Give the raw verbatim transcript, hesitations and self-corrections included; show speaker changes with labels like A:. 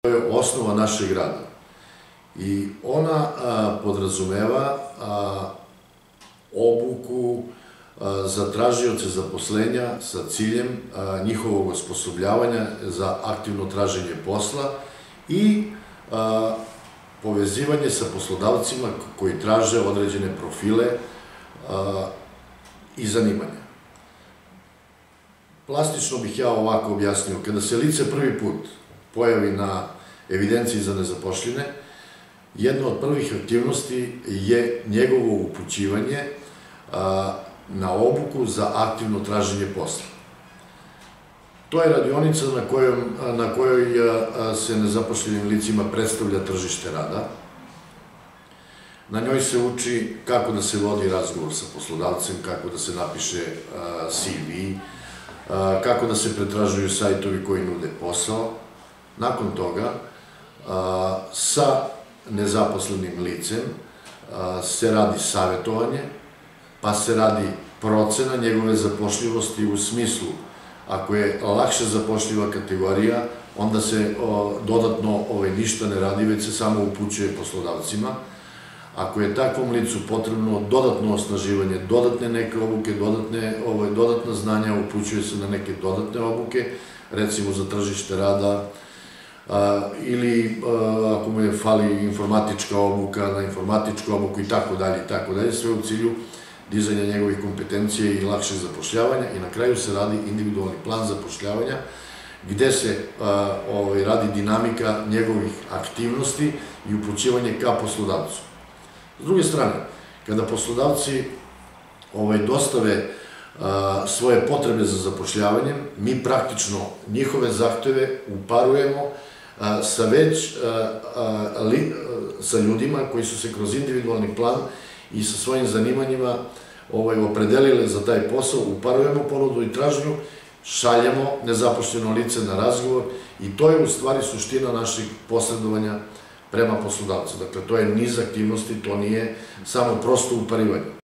A: To je osnova našeg rada i ona podrazumeva obuku za tražioce zaposlenja sa ciljem njihovog osposobljavanja za aktivno traženje posla i povezivanje sa poslodavcima koji traže određene profile i zanimanja. Plastično bih ja ovako objasnio, kada se lice prvi put pojavi na evidenciji za nezapošljene, jedna od prvih aktivnosti je njegovo upućivanje na obuku za aktivno traženje posla. To je radionica na kojoj se nezapošljenim licima predstavlja tržište rada. Na njoj se uči kako da se vodi razgovor sa poslodavcem, kako da se napiše C V, kako da se pretražuju sajtovi koji nude posao. Nakon toga, sa nezaposlenim licem se radi savjetovanje, pa se radi procena njegove zapošljivosti u smislu, ako je lakše zapošljiva kategorija, onda se dodatno ništa ne radi, već se samo upućuje poslodavcima. Ako je takvom licu potrebno dodatno osnaživanje, dodatne neke obuke, dodatna znanja, upućuje se na neke dodatne obuke, recimo za tržište rada, ili ako mu je fali informatička obuka, na informatičku obuku i tako dalje, i tako dalje, sve u cilju dizanja njegovih kompetencija i lakšeg zapošljavanja i na kraju se radi individualni plan zapošljavanja gde se radi dinamika njegovih aktivnosti i upućivanje ka poslodavcu. S druge strane, kada poslodavci dostave svoje potrebe za zapošljavanjem, mi praktično njihove zahteve uparujemo sa već sa ljudima koji su se kroz individualni plan i sa svojim zanimanjima opredelile za taj posao, uparujemo ponudu i tražnju, šaljemo nezaposleno lice na razgovor i to je u stvari suština našeg posredovanja prema poslodavcu. Dakle, to je niz aktivnosti, to nije samo prosto uparivanje.